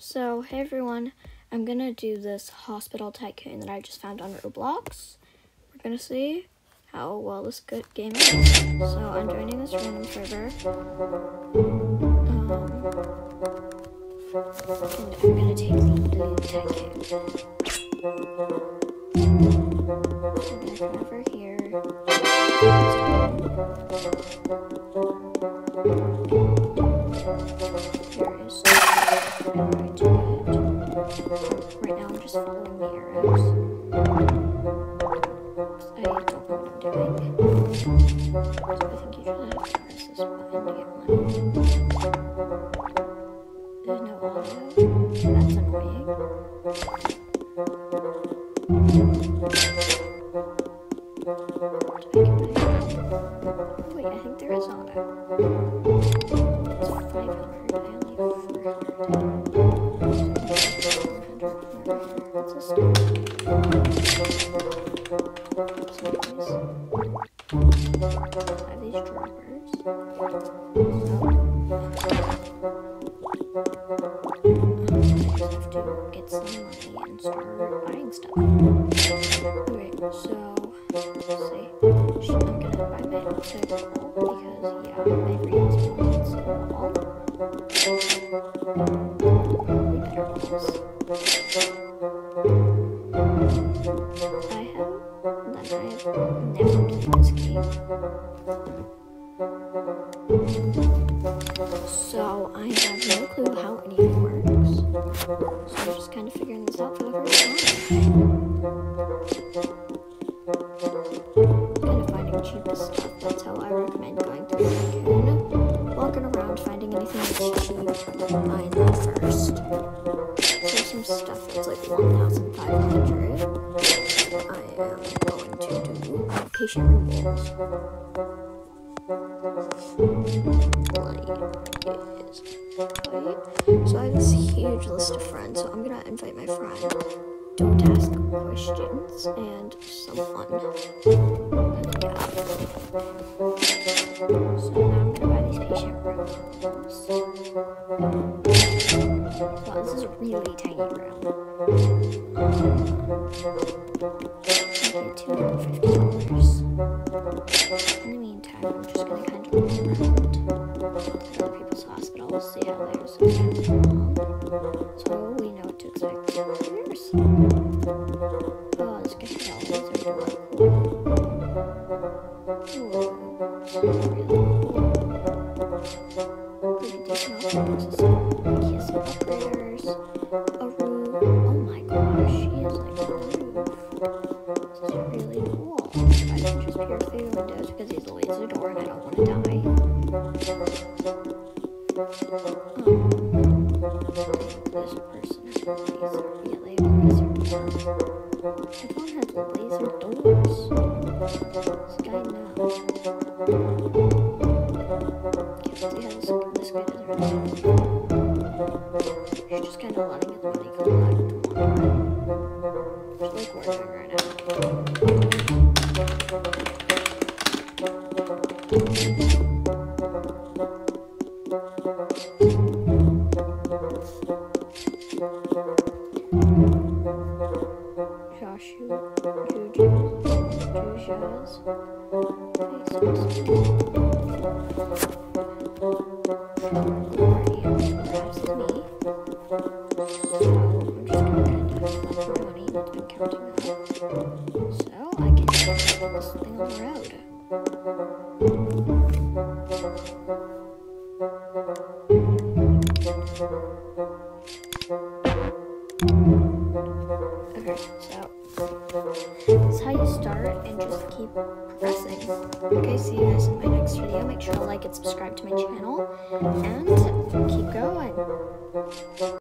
So, hey everyone, I'm gonna do this hospital tycoon that I just found on Roblox. We're gonna see how well this good game is. So, I'm joining this random server. And I'm gonna take the tycoon. And then come over here. Right now I'm just following the arrows. I don't know what I'm doing. So I think you just have to press this button to get money. There's no audio. That's annoying. Oh wait, I think there is auto. It's 500. I only have 400. What's this do? I have these droppers. I have to get some money and start buying stuff. Okay, so let's see. I'm gonna buy my outside wall because yeah, my friends want wall. Probably better walls. I have never played this game. So I have no clue how anything works. So I'm just kind of figuring this out for the first time. Kind of finding cheapest stuff. That's how I recommend going through the tycoon. Walking around, finding anything that's cheap, buying that first. There's some stuff that's like 1,500. I am going to do patient rewards. So I have this huge list of friends, so I'm gonna invite my friend. Don't ask questions and some fun. Yeah. So now I'm gonna buy these patient rooms. Wow, this is a really tiny room. Okay, $250. In the meantime, I'm just gonna kind of look around other people's hospitals, see how theirs is going along. So we know what to expect. Here's oh, this guy are really cool. Ooh, really cool. Pretty decent options. Yes, operators. A roof. Oh my gosh, she is like a roof. This is really cool. I can just peer through the windows because he's a laser door and I don't want to die. This person has a laser. Yeah, they have a laser door. Everyone has laser doors. This guy knows. Can't see how this guy does right now. She's just kind of letting his money collect. She's like working right now. So I can get this thing on the road. Okay, so that's how you start and just keep progressing. Okay, see you guys in my next video. Make sure to like and subscribe to my channel and keep going.